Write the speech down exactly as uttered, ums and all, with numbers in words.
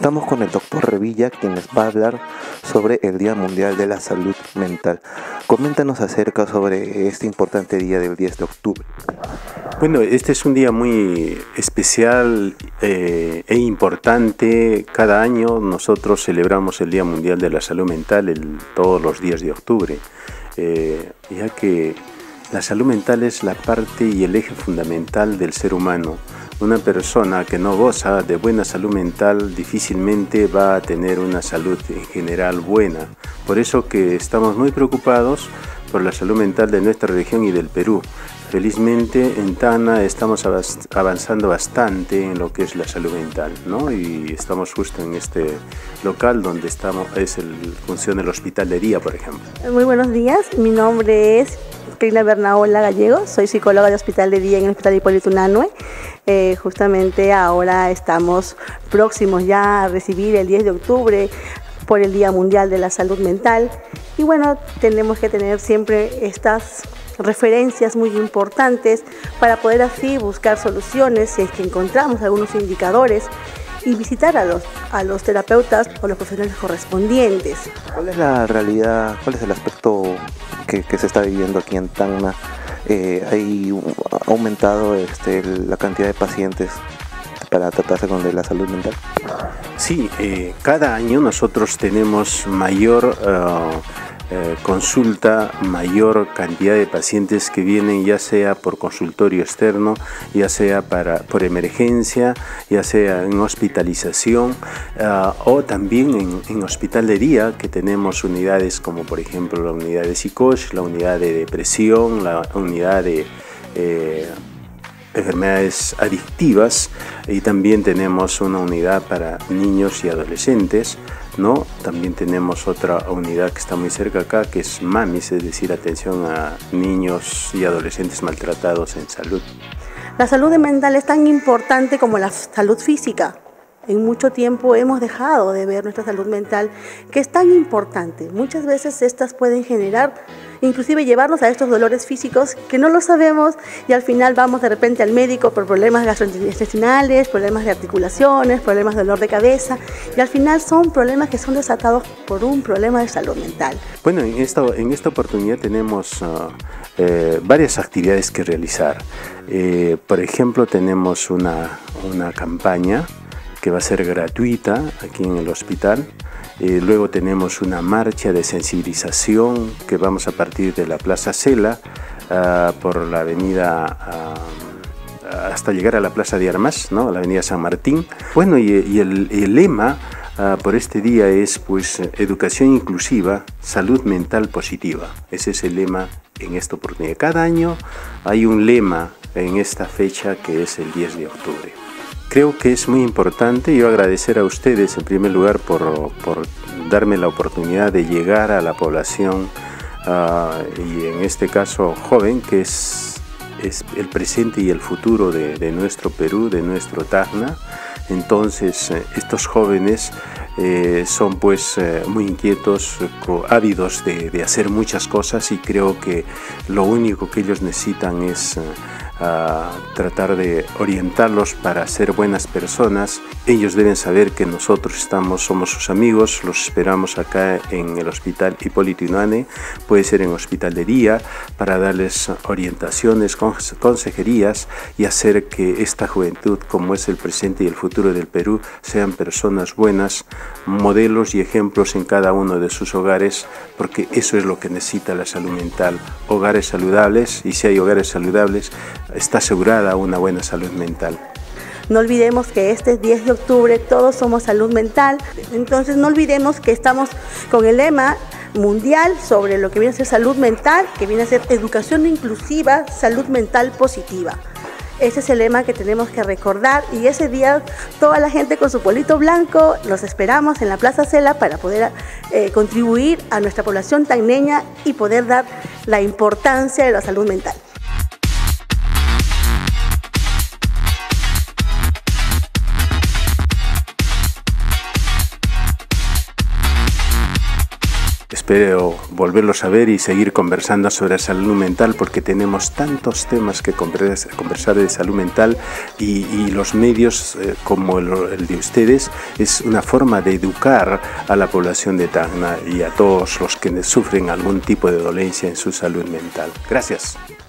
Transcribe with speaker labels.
Speaker 1: Estamos con el doctor Revilla, quien les va a hablar sobre el Día Mundial de la Salud Mental. Coméntanos acerca sobre este importante día del diez de octubre.
Speaker 2: Bueno, este es un día muy especial eh, e importante. Cada año nosotros celebramos el Día Mundial de la Salud Mental el, todos los días de octubre, eh, ya que la salud mental es la parte y el eje fundamental del ser humano. Una persona que no goza de buena salud mental difícilmente va a tener una salud en general buena. Por eso que estamos muy preocupados por la salud mental de nuestra región y del Perú. Felizmente en Tacna estamos avanzando bastante en lo que es la salud mental, ¿no? Y estamos justo en este local donde estamos, es el, funciona el hospital de día, por ejemplo.
Speaker 3: Muy buenos días, mi nombre es Keila Bernaola Gallego, soy psicóloga de hospital de día en el Hospital Hipólito Unanue. Eh, justamente ahora estamos próximos ya a recibir el diez de octubre por el Día Mundial de la Salud Mental. Y bueno, tenemos que tener siempre estas referencias muy importantes para poder así buscar soluciones si es que encontramos algunos indicadores y visitar a los, a los terapeutas o los profesionales correspondientes.
Speaker 1: ¿Cuál es la realidad, cuál es el aspecto que, que se está viviendo aquí en Tacna? Eh, ¿Ha aumentado este, la cantidad de pacientes para tratarse con la salud mental?
Speaker 2: Sí, eh, cada año nosotros tenemos mayor uh, eh, consulta, mayor cantidad de pacientes que vienen, ya sea por consultorio externo, ya sea para, por emergencia, ya sea en hospitalización uh, o también en, en hospital de día, que tenemos unidades como por ejemplo la unidad de psicosis, la unidad de depresión, la unidad de eh, enfermedades adictivas, y también tenemos una unidad para niños y adolescentes, ¿no? También tenemos otra unidad que está muy cerca acá, que es MAMIS, es decir, atención a niños y adolescentes maltratados en salud.
Speaker 3: La salud mental es tan importante como la salud física. En mucho tiempo hemos dejado de ver nuestra salud mental, que es tan importante. Muchas veces estas pueden generar, inclusive llevarnos a estos dolores físicos que no lo sabemos, y al final vamos de repente al médico por problemas gastrointestinales, problemas de articulaciones, problemas de dolor de cabeza, y al final son problemas que son desatados por un problema de salud mental.
Speaker 2: Bueno, en esta, en esta oportunidad tenemos uh, eh, varias actividades que realizar. Eh, por ejemplo, tenemos una, una campaña que va a ser gratuita aquí en el hospital. Eh, luego tenemos una marcha de sensibilización que vamos a partir de la Plaza Cela uh, por la avenida uh, hasta llegar a la Plaza de Armas, ¿no? La avenida San Martín. Bueno, y, y el, el lema uh, por este día es pues educación inclusiva, salud mental positiva. Ese es el lema en esta oportunidad. Cada año hay un lema en esta fecha que es el diez de octubre. Creo que es muy importante, yo agradecer a ustedes en primer lugar por, por darme la oportunidad de llegar a la población uh, y en este caso joven, que es, es el presente y el futuro de, de nuestro Perú, de nuestro Tacna. Entonces estos jóvenes eh, son pues eh, muy inquietos, ávidos de, de hacer muchas cosas, y creo que lo único que ellos necesitan es a tratar de orientarlos para ser buenas personas. Ellos deben saber que nosotros estamos, somos sus amigos, los esperamos acá en el Hospital Hipólito Unanue, puede ser en hospital de día, para darles orientaciones, consejerías y hacer que esta juventud, como es el presente y el futuro del Perú, sean personas buenas, modelos y ejemplos en cada uno de sus hogares, porque eso es lo que necesita la salud mental, hogares saludables, y si hay hogares saludables, está asegurada una buena salud mental.
Speaker 3: No olvidemos que este diez de octubre todos somos salud mental, entonces no olvidemos que estamos con el lema mundial sobre lo que viene a ser salud mental, que viene a ser educación inclusiva, salud mental positiva. Ese es el lema que tenemos que recordar, y ese día toda la gente con su polito blanco los esperamos en la Plaza Cela para poder eh, contribuir a nuestra población tacneña y poder dar la importancia de la salud mental.
Speaker 2: espero volverlos a ver y seguir conversando sobre salud mental, porque tenemos tantos temas que conversar de salud mental, y, y los medios eh, como el, el de ustedes es una forma de educar a la población de Tacna y a todos los que sufren algún tipo de dolencia en su salud mental. Gracias.